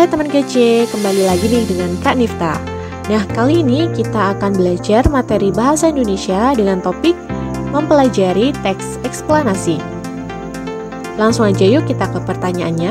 Hai teman kece, kembali lagi nih dengan Kak Nifta. Nah, kali ini kita akan belajar materi bahasa Indonesia dengan topik mempelajari teks eksplanasi. Langsung aja yuk kita ke pertanyaannya.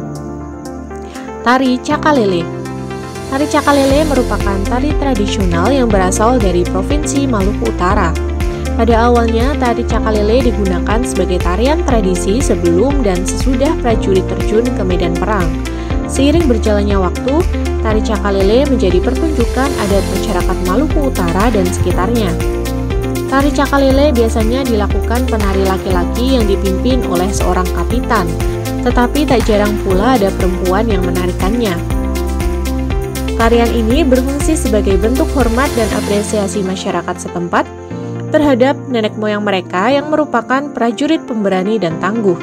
Tari Cakalele. Tari Cakalele merupakan tari tradisional yang berasal dari Provinsi Maluku Utara. Pada awalnya, tari Cakalele digunakan sebagai tarian tradisi sebelum dan sesudah prajurit terjun ke medan perang. Seiring berjalannya waktu, tari Cakalele menjadi pertunjukan adat masyarakat Maluku Utara dan sekitarnya. Tari Cakalele biasanya dilakukan penari laki-laki yang dipimpin oleh seorang kapitan, tetapi tak jarang pula ada perempuan yang menarikannya. Tarian ini berfungsi sebagai bentuk hormat dan apresiasi masyarakat setempat terhadap nenek moyang mereka yang merupakan prajurit pemberani dan tangguh.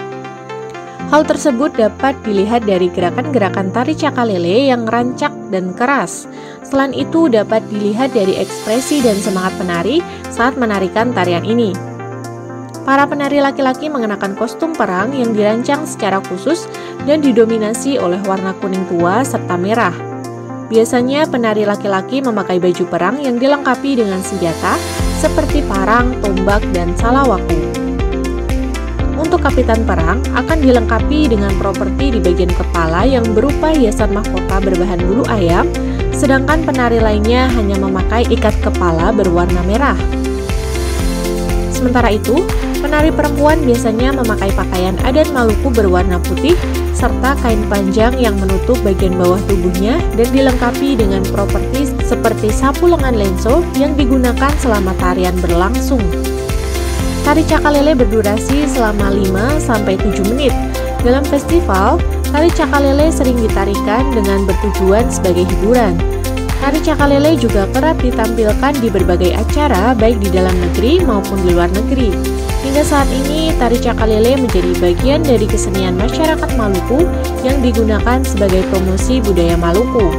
Hal tersebut dapat dilihat dari gerakan-gerakan tari Cakalele yang rancak dan keras. Selain itu dapat dilihat dari ekspresi dan semangat penari saat menarikan tarian ini. Para penari laki-laki mengenakan kostum perang yang dirancang secara khusus dan didominasi oleh warna kuning tua serta merah. Biasanya penari laki-laki memakai baju perang yang dilengkapi dengan senjata seperti parang, tombak, dan salawaku. Untuk kapitan perang akan dilengkapi dengan properti di bagian kepala yang berupa hiasan mahkota berbahan bulu ayam, sedangkan penari lainnya hanya memakai ikat kepala berwarna merah. Sementara itu, penari perempuan biasanya memakai pakaian adat Maluku berwarna putih serta kain panjang yang menutup bagian bawah tubuhnya dan dilengkapi dengan properti seperti sapu lengan lenso yang digunakan selama tarian berlangsung. Tari Cakalele berdurasi selama 5-7 menit. Dalam festival, tari Cakalele sering ditarikan dengan bertujuan sebagai hiburan. Tari Cakalele juga kerap ditampilkan di berbagai acara baik di dalam negeri maupun di luar negeri. Hingga saat ini, tari Cakalele menjadi bagian dari kesenian masyarakat Maluku yang digunakan sebagai promosi budaya Maluku.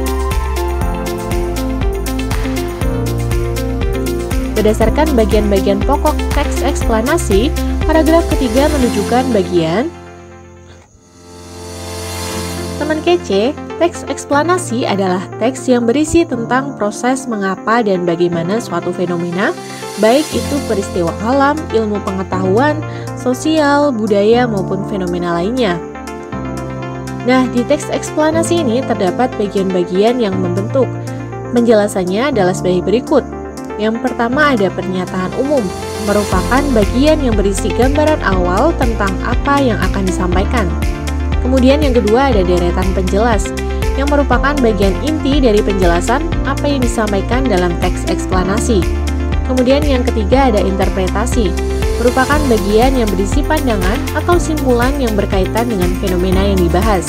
Berdasarkan bagian-bagian pokok teks eksplanasi, paragraf ketiga menunjukkan bagian teman kece. Teks eksplanasi adalah teks yang berisi tentang proses mengapa dan bagaimana suatu fenomena, baik itu peristiwa alam, ilmu pengetahuan, sosial, budaya, maupun fenomena lainnya. Nah, di teks eksplanasi ini terdapat bagian-bagian yang membentuk. Penjelasannya adalah sebagai berikut. Yang pertama ada pernyataan umum, merupakan bagian yang berisi gambaran awal tentang apa yang akan disampaikan. Kemudian yang kedua ada deretan penjelas, yang merupakan bagian inti dari penjelasan apa yang disampaikan dalam teks eksplanasi. Kemudian yang ketiga ada interpretasi, merupakan bagian yang berisi pandangan atau simpulan yang berkaitan dengan fenomena yang dibahas.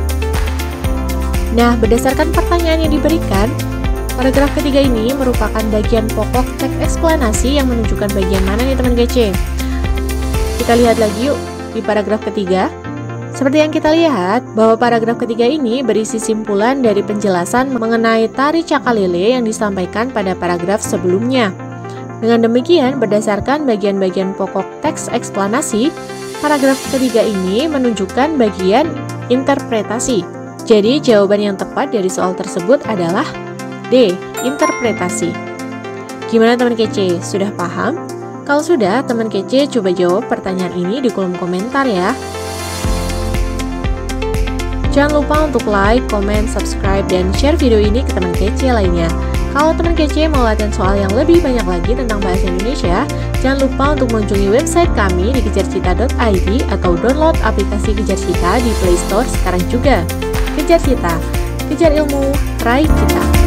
Nah, berdasarkan pertanyaan yang diberikan, paragraf ketiga ini merupakan bagian pokok teks eksplanasi yang menunjukkan bagian mana nih teman kece. Kita lihat lagi yuk di paragraf ketiga. Seperti yang kita lihat, bahwa paragraf ketiga ini berisi simpulan dari penjelasan mengenai tari Cakalele yang disampaikan pada paragraf sebelumnya. Dengan demikian, berdasarkan bagian-bagian pokok teks eksplanasi, paragraf ketiga ini menunjukkan bagian interpretasi. Jadi, jawaban yang tepat dari soal tersebut adalah D. Interpretasi. Gimana teman kece? Sudah paham? Kalau sudah, teman kece coba jawab pertanyaan ini di kolom komentar ya. Jangan lupa untuk like, comment, subscribe, dan share video ini ke teman kece lainnya. Kalau teman kece mau latihan soal yang lebih banyak lagi tentang bahasa Indonesia, jangan lupa untuk mengunjungi website kami di kejarcita.id atau download aplikasi Kejar Cita di Play Store sekarang juga. Kejar Cita, kejar ilmu, raih cita.